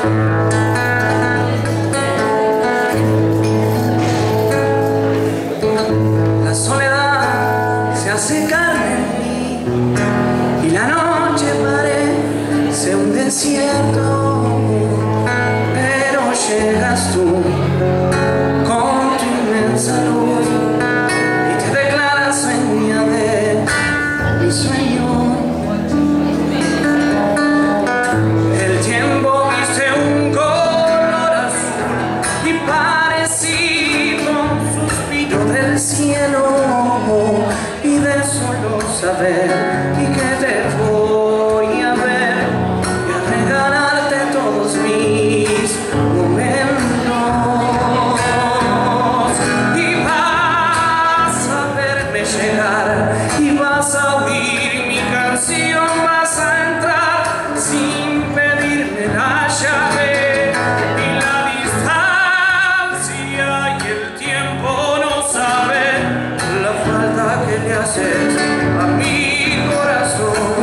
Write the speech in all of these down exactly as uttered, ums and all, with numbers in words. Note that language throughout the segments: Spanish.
La soledad se hace carne en mí y la noche parece un desierto, pero llegas tú con tu inmensa luz y te declaras dueña de mi sueño. El tiempo viste un color azul y parecido un suspiro del cielo, y de solo saber y que te voy a ver y a regalarte todos mis momentos, y vas a verme llegar y vas a oír mi canción, vas a entrar sin pedirme la llave, y la distancia y el tiempo no saben la falta que le haces a mi corazón.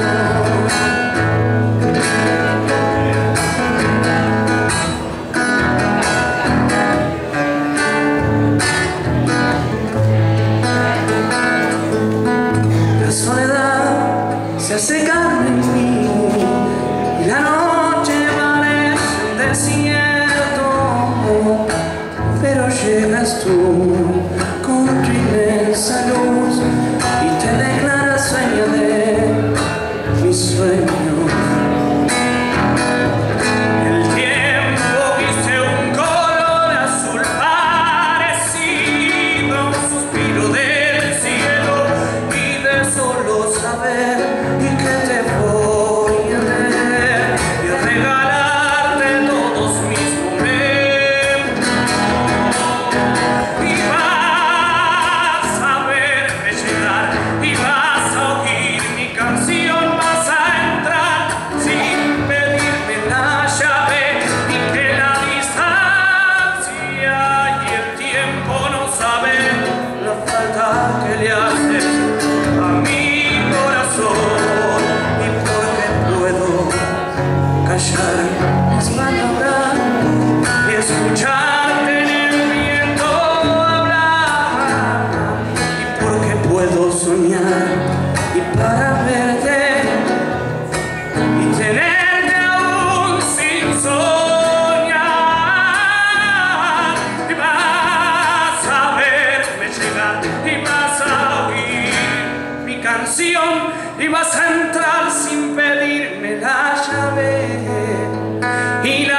La soledad se hace carne en mí y la noche parece un desierto, pero llegas tú con tu inmensa luz y te declaras dueña de mis sueños. El tiempo viste un color azul parecido a un suspiro del cielo, y de solo saber y que te voy a ver y a regalarte todos mis momentos, y vas a verme llegar y vas a oír mi canción, vas a entrar sin pedirme la llave, y que la distancia y el tiempo no saben la falta que le haces a mi corazón, y porque puedo callar las palabras y escucharte en el viento hablar, y porque puedo soñar y para verte y tenerte aún sin soñar, y vas a verme llegar y vas a oír mi canción, y vas a entrar sin pedirme la llave, y la